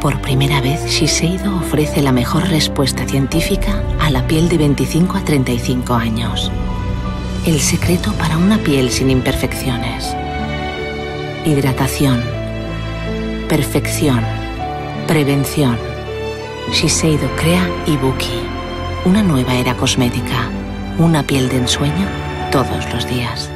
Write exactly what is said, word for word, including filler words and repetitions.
Por primera vez, Shiseido ofrece la mejor respuesta científica a la piel de veinticinco a treinta y cinco años. El secreto para una piel sin imperfecciones. Hidratación. Perfección. Prevención. Shiseido crea Ibuki. Una nueva era cosmética. Una piel de ensueño todos los días.